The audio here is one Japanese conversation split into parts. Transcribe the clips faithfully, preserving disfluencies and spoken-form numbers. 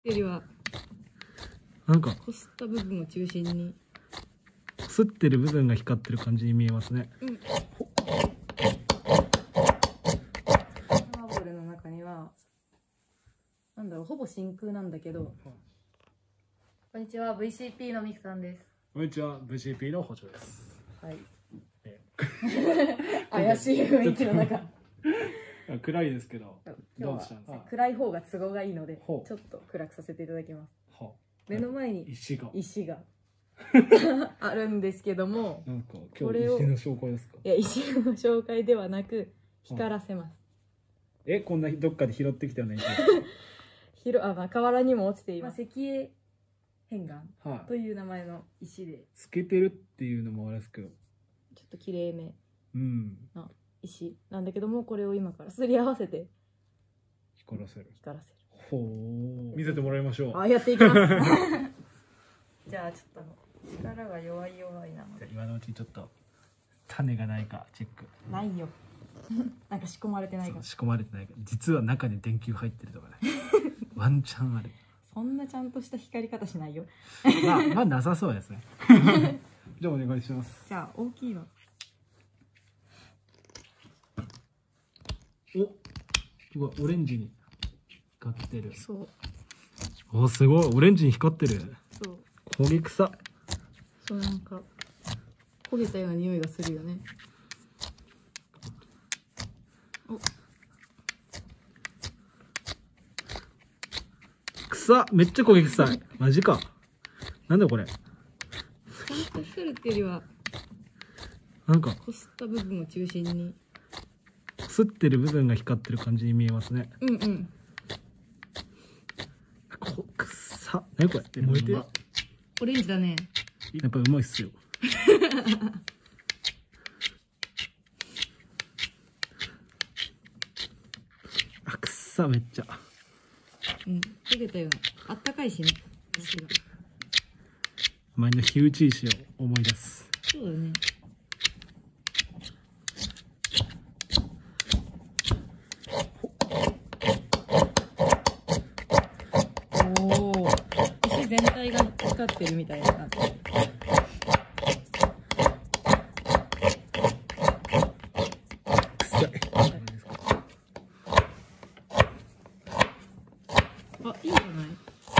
よりはなんかこすった部分を中心に、 こすってる部分が光ってる感じに見えますね。 うん。マーボルの中にはなんだろう、ほぼ真空なんだけど。こんにちは、 ブイシーピー のミクさんです。 こんにちは、 ブイシーピー の補助です。 はい。怪しい雰囲気の中。 暗いですけど、 今日は暗い方が都合がいいので、ちょっと暗くさせていただきます。目の前に石が石があるんですけども、 なんか今日石の紹介ですか？ いや、石の紹介ではなく光らせます。 え、こんなどっかで拾ってきたよね。 ひろあ、まあ、河原にも落ちています。石英片岩という名前の石で、 透けてるっていうのもあれですけど、 ちょっと綺麗めうんな石なんだけども、これを今からすり合わせて光らせる光らせる。 ほう、見せてもらいましょう。 あ、やっていきます。じゃあちょっとあの力が弱い弱いなので、 今のうちにちょっと種がないかチェック。 ないよ。なんか仕込まれてないか。 仕込まれてないか。実は中に電球入ってるとかね。ワンチャンある。 そんなちゃんとした光り方しないよ。 まあまあなさそうですね。じゃあお願いします。 じゃあ大きいの。 お、すごいオレンジに光ってる。 そう。 お、すごいオレンジに光ってる。 そう。 焦げ臭。 そう、なんか焦げたような匂いがするよね。お。 臭っ、めっちゃ焦げ臭い。マジか。なんだこれ。 ちゃんと光るっていうよりは、 なんかこすった部分を中心に、 こすってる部分が光ってる感じに見えますね。 うんうん。 こ臭っ。何これ。燃えてる。 オレンジだね。 やっぱうまいっすよ。あ、くっさめっちゃ。 うん、焦げたような。あったかいしね。石が。 前の火打ち石を思い出す。 そうだね。おお。石全体が光ってるみたいな感じ。あ、いいんじゃない？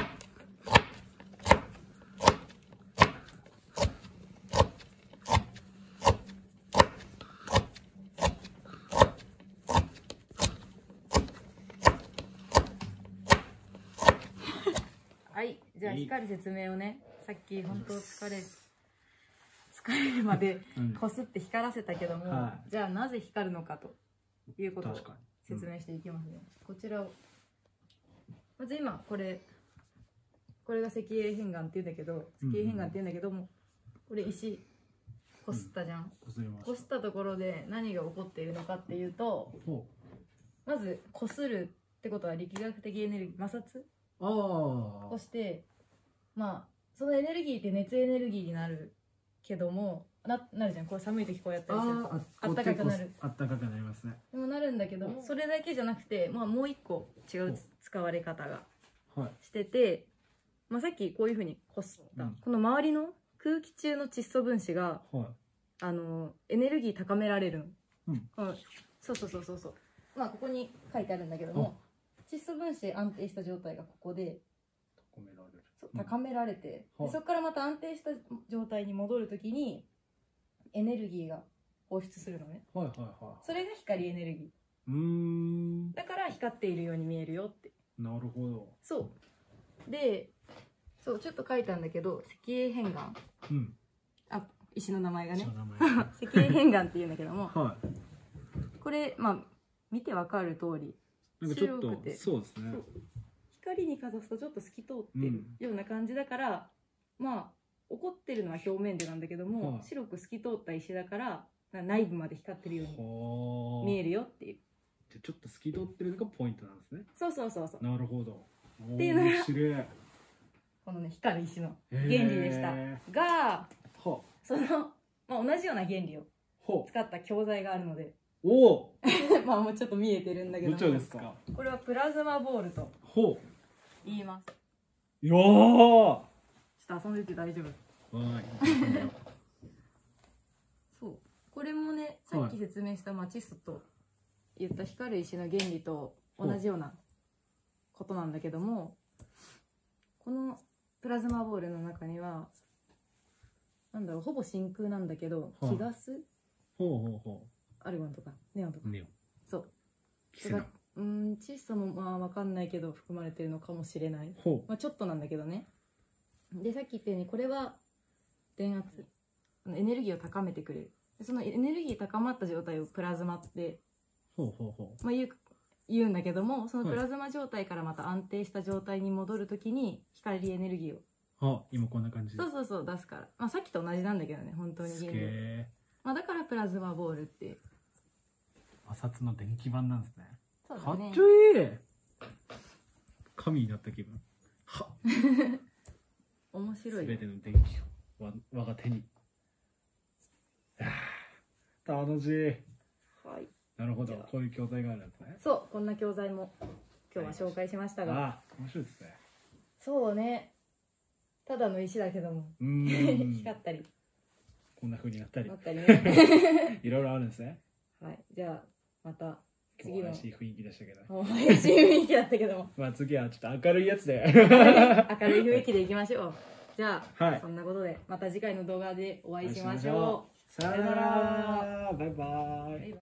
はい、じゃあ光る説明をね、さっき本当疲れ疲れるまでこすって光らせたけども、うんはい、じゃあなぜ光るのかということを説明していきますね。うん、こちらをまず今これこれが石英片岩っていうんだけど、石英片岩っていうんだけども、これ石こすったじゃん。うん、こすったところで何が起こっているのかっていうと、まずこするってことは力学的エネルギー、摩擦をして、まあそのエネルギーって熱エネルギーになるけども、ななるじゃん。こう寒い時こうやったりするとあったかくなる。 あったかくなりますね。 でもなるんだけども、それだけじゃなくて、まあ、もう一個違う使われ方がしてて、まあ、さっきこういうふうにこすった、うん、この周りの空気中の窒素分子が、はい、あのエネルギー高められる、うん、そうそうそうそうそう、まあここに書いてあるんだけども、窒素分子安定した状態がここで高められる、そう高められて、うん、でそこからまた安定した状態に戻るときにエネルギーが放出するのね。はいはいはい。それが光エネルギー。うーん。だから光っているように見えるよって。なるほど。そう。で、そうちょっと書いたんだけど、石英片岩。うん。あ、石の名前がね。石英片岩っていうんだけども。はい。これまあ見てわかる通り。なんかちょっと白くて、そうですね。光にかざすとちょっと透き通ってるような感じだから、うん、まあ。起こってるのは表面でなんだけども、はい、白く透き通った石だから内部まで光ってるように見えるよっていう。じゃちょっと透き通ってるのがポイントなんですね。そうそうそうそう。なるほど。っていうのがこのね光る石の原理でしたが、その、まあ、同じような原理を使った教材があるので、おおまあもうちょっと見えてるんだけども、どちらですか？これはプラズマボールと言います。 よーちょっと遊んでて大丈夫。 わーい。 そう。これもね、さっき説明したマチストと言った光る石の原理と同じようなことなんだけども、このプラズマボールの中には、なんだろう、ほぼ真空なんだけど、 はい気ガスほうほうほアルゴンとかネオンとか。 う。ネオン。 そう。 キセナ。 うん、窒素もまあわかんないけど含まれてるのかもしれない。 ほまあちょっとなんだけどね。で、さっき言ったように、これは電圧、エネルギーを高めてくれる。そのエネルギー高まった状態をプラズマってうほうほうほう。 まあ、言う言うんだけども、そのプラズマ状態からまた安定した状態に戻るときに光エネルギーをあ、今こんな感じ。 そうそうそう出すから、まあ、さっきと同じなんだけどね、本当にす原理、 げえ。 まあ、だからプラズマボールって摩擦の電気版なんですね。 そうだね。 かっちょいい。神になった気分。は面白い。 すべての電気をわ我が手に。あー楽しい。 はい。 なるほど、こういう教材があるんですね。 そう、こんな教材も今日は紹介しましたが、 あ、面白いですね。 そうね。ただの石だけども、 うーん。 光ったりこんな風になったりなっ、たりね。 いろいろあるんですね。 はい。じゃあまた今日は怪しい雰囲気でしたけど。 もう怪しい雰囲気だったけども。 まあ次はちょっと明るいやつで。 明るい雰囲気でいきましょう。じゃあ、 はいそんなことでまた次回の動画でお会いしましょう。 さよなら。バイバイ。